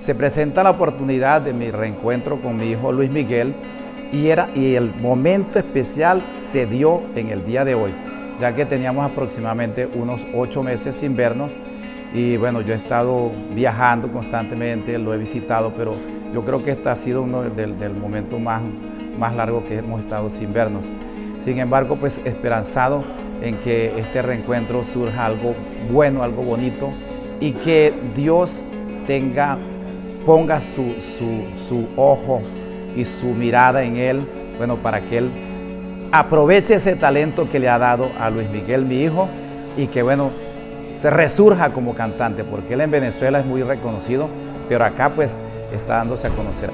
se presenta la oportunidad de mi reencuentro con mi hijo Luis Miguel y el momento especial se dio en el día de hoy, ya que teníamos aproximadamente unos 8 meses sin vernos y bueno, yo he estado viajando constantemente, lo he visitado, pero yo creo que este ha sido uno del momento más largo que hemos estado sin vernos. Sin embargo, pues esperanzado en que este reencuentro surja algo bueno, algo bonito y que Dios ponga su ojo y su mirada en él, bueno, para que él aproveche ese talento que le ha dado a Luis Miguel, mi hijo, y que, bueno, se resurja como cantante, porque él en Venezuela es muy reconocido, pero acá, pues, está dándose a conocer.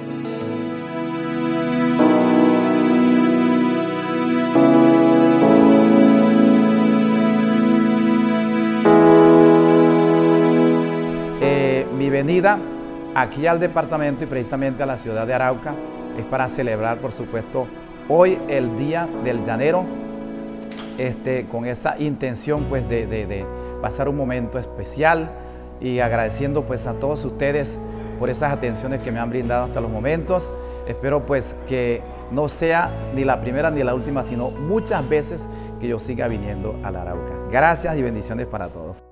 Mi venida aquí al departamento y precisamente a la ciudad de Arauca es para celebrar, por supuesto, hoy el Día del Llanero, con esa intención pues de pasar un momento especial y agradeciendo pues a todos ustedes por esas atenciones que me han brindado hasta los momentos. Espero pues que no sea ni la primera ni la última, sino muchas veces que yo siga viniendo a la Arauca. Gracias y bendiciones para todos.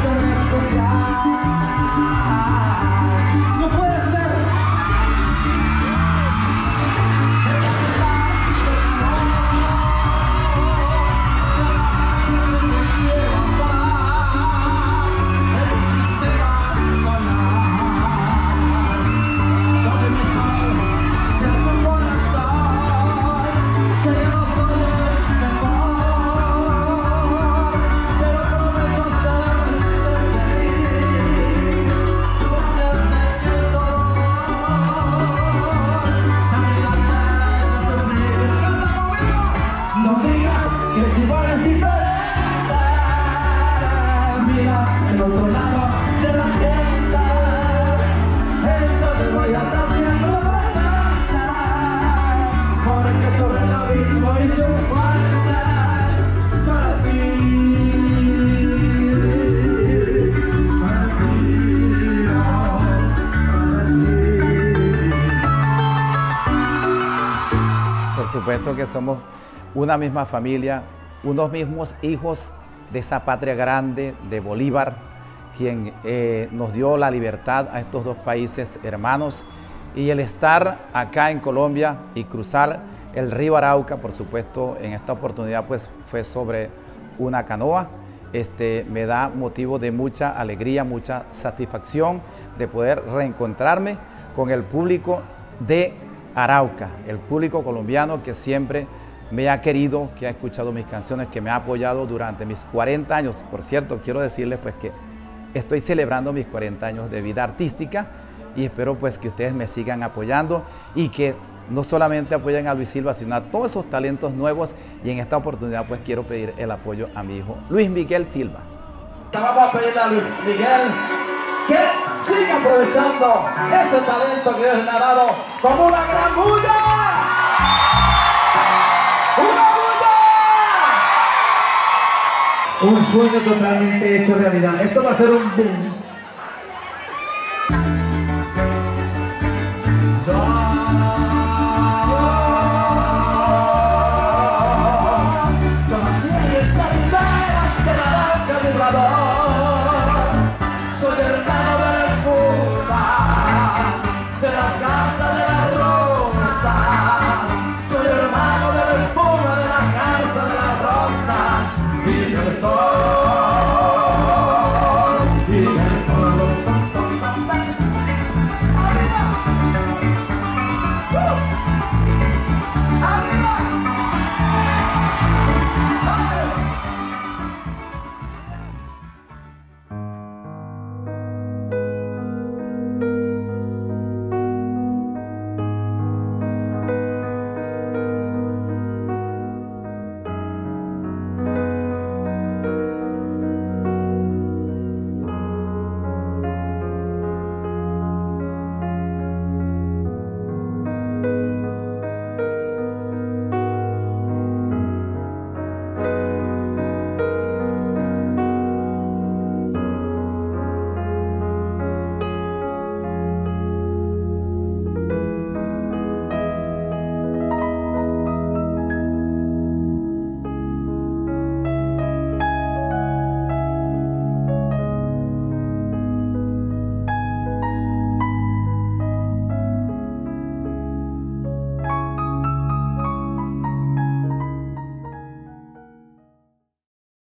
Por supuesto que somos una misma familia, unos mismos hijos de esa patria grande de Bolívar, quien nos dio la libertad a estos dos países hermanos, y el estar acá en Colombia y cruzar el río Arauca, por supuesto, en esta oportunidad pues fue sobre una canoa. Me da motivo de mucha alegría, mucha satisfacción de poder reencontrarme con el público de Arauca, el público colombiano que siempre me ha querido, que ha escuchado mis canciones, que me ha apoyado durante mis 40 años. Por cierto, quiero decirles pues que estoy celebrando mis 40 años de vida artística y espero pues que ustedes me sigan apoyando y que no solamente apoyen a Luis Silva, sino a todos esos talentos nuevos, y en esta oportunidad pues quiero pedir el apoyo a mi hijo Luis Miguel Silva. Vamos a pedirle a Luis Miguel que siga aprovechando ese talento que Dios le ha dado como una gran bulla. ¡Una bulla! Un sueño totalmente hecho realidad. Esto va a ser un boom.